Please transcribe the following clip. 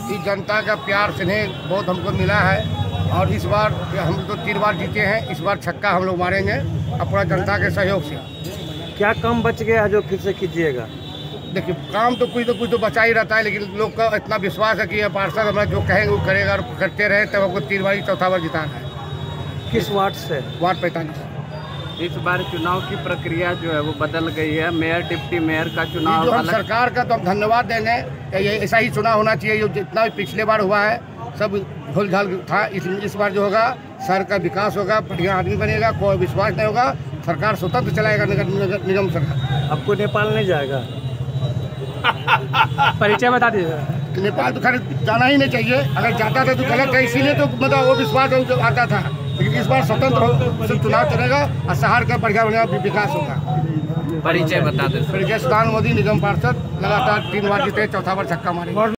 कि जनता का प्यार स्नेह बहुत हमको मिला है और इस बार हम तो 3 बार जीते हैं, इस बार छक्का हम लोग मारेंगे अपना जनता के सहयोग से। क्या कम बच गया जो फिर से कीजिएगा? देखिए काम तो कुछ तो बचा ही रहता है, लेकिन लोग का इतना विश्वास है कि ये पार्षद हमारा जो कहेंगे वो करेगा और करते रहे, तब हमको 3 बार 4था बार जिताना है। किस वार्ड से? वार्ड 45। इस बार चुनाव की प्रक्रिया जो है वो बदल गई है। मेयर डिप्टी मेयर का चुनाव जो हम सरकार का तो हम धन्यवाद देंगे, ये ऐसा ही चुनाव होना चाहिए। जो जितना भी पिछले बार हुआ है सब भूल झाल था, इस बार जो होगा शहर का विकास होगा, बढ़िया आदमी बनेगा, कोई विश्वास नहीं होगा, सरकार स्वतंत्र चलाएगा नगर निगम सरकार। आपको नेपाल नहीं जाएगा? परिचय बता दीजिए। नेपाल तो खैर जाना ही नहीं चाहिए, अगर जाता था तो गलत है, इसीलिए तो मतलब वो विश्वास आता था। लेकिन इस बार स्वतंत्र चुनाव चलेगा और शहर का बढ़िया विकास होगा। परिचय बता दें। परिचय सुल्तान मोदी, निगम पार्षद, लगातार 3 बार जीते, 4था बार छक्का मारेंगे।